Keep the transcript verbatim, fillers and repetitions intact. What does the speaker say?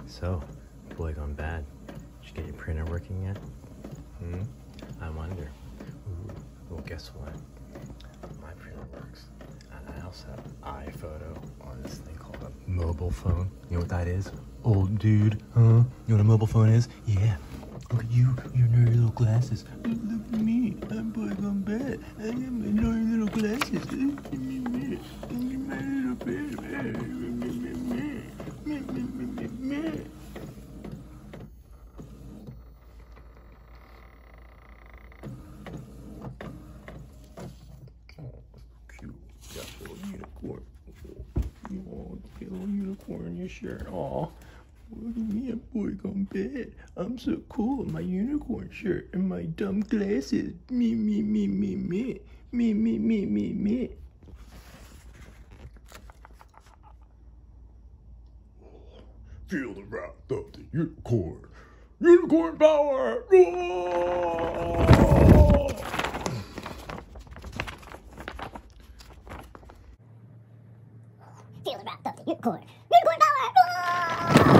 So, boy gone bad. Did you get your printer working yet? Hmm? I wonder. Ooh, well, guess what? My printer works. And I also have iPhoto on this thing called a mobile phone. You know what that is? Old dude, huh? You know what a mobile phone is? Yeah. Look at you, your nerdy little glasses. Look, look at me, I'm boy gone bad. I got my nerdy little glasses. Look at me, me. Look at my little baby. Cute. Got a little unicorn. Oh, got a little unicorn in your shirt. Aw. Look at me, I'm boy gone bad. I'm so cool in my unicorn shirt and my dumb glasses. Me, me, me, me, me. Me, me, me, me, me. Feel the wrath of the unicorn. Unicorn power! Oh! Feel the wrath of the unicorn. Unicorn power!